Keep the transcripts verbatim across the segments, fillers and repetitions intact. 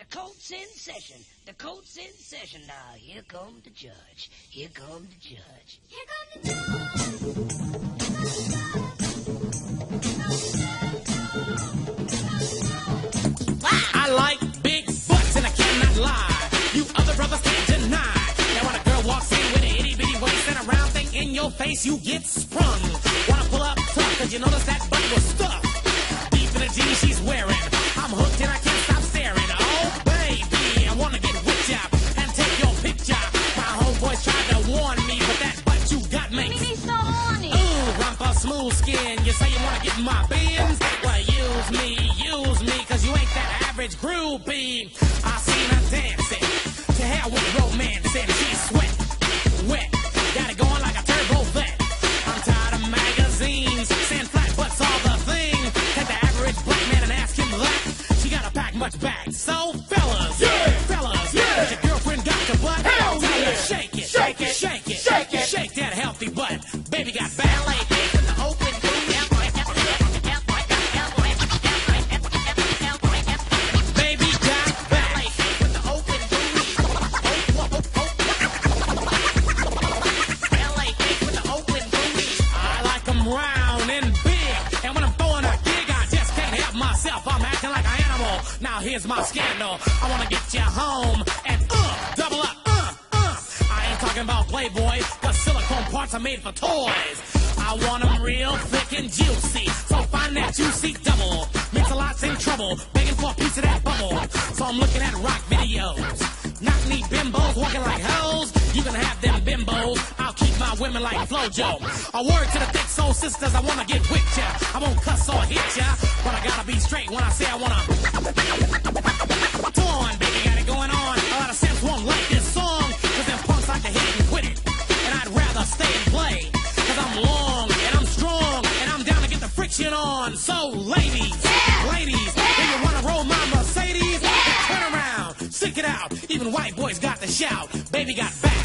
court's in session. The court's in session now. Here comes the judge. Here comes the judge. Here comes the judge. Wow. I like big butts and I cannot lie. You other brothers can't deny. Now when a girl walks in with an itty bitty waist and a round thing in your face, you get sprung. Wanna pull up tough, cause you notice that butt was stuffed deep in the jeans she's wearing. I'm hooked and I can't stop staring. Oh baby, I wanna get whipped up and take your picture. My homeboys tried to warn me, but that butt you got makes me so horny. Ooh, rumpa smooth skin. You say you wanna get in my bins? Well, use me, use me, cause you ain't that average groupie. I seen her dancing to hell with romance, and she's sweat, wet, got it going like a turbo vet. I'm tired of magazines saying flat butts all the thing. Take the average black man and ask him that. She gotta pack much back. So fellas, yeah, fellas, yeah, your girlfriend got your butt. Hell Tell yeah. her shake it, shake it, shake it, shake it, shake that healthy butt. Baby got ballet feet in the open booty. Baby got ballet feet with the open booty. Ballet feet with the open booty. I like 'em round and big, and when I'm throwing a gig, I just can't help myself. I'm acting like an animal. Now here's my scandal. I wanna get you home and uh, double up, uh, uh. I ain't talking about Playboy, cause silicone parts are made for toys. I want 'em real thick and juicy, so find that juicy double. Makes a lot's in trouble, begging for a piece of that bubble. So I'm looking at rock videos, knock-knee bimbos walking like hoes. You can have them bimbos, I'll keep my women like Flojo. A word to the thick soul sisters, I wanna get with ya. I won't cuss or hit ya, but I gotta be straight when I say I wanna. Come on, baby, got it going on. A lot of simps won't like this song, cause them punks like to hit it and quit it. And I'd rather stay and play, cause I'm long and I'm strong, and I'm down to get the friction on. So ladies, yeah, ladies, yeah, if you wanna roll my Mercedes, yeah, turn around, stick it out. Even white boys got to shout. Baby got back.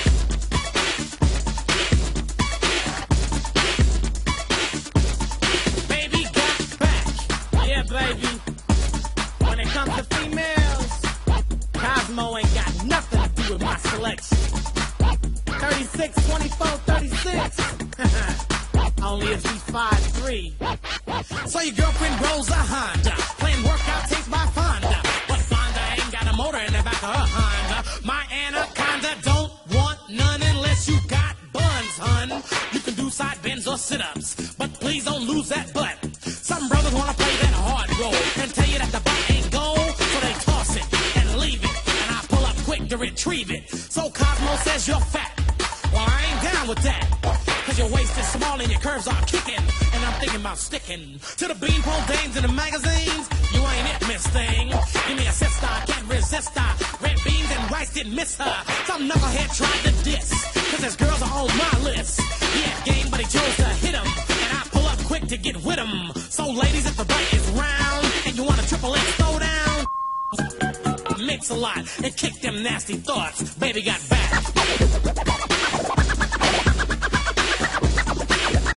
Baby got back. Yeah, baby. When it comes to females, Cosmo ain't got nothing to do with my selection. thirty-six, twenty-four, thirty-six. Only if she's five three. So your girlfriend rolls a Honda, playing workout tapes by Fonda. But Fonda ain't got a motor in the back of her Honda. My Anaconda don't want none unless you got buns, hun. You can do side bends or sit-ups, but please don't lose that butt. Some brothers wanna play that hard role and tell you that the butt ain't gold, so they toss it and leave it, and I pull up quick to retrieve it. So Cosmo says you're fat. Well, I ain't down with that, cause your waist is small and your curves are kicking, and I'm thinking about sticking to the beanpole dames in the magazines. You ain't it, miss thing. Give me a sister, I can't resist her. Red beans and rice didn't miss her. Some knucklehead tried to diss, cause his girls are on my list. He had game, but he chose to hit him, and I pull up quick to get with him. So ladies, if the butt is round and you want a triple X throw down, mix a lot and kick them nasty thoughts. Baby got back.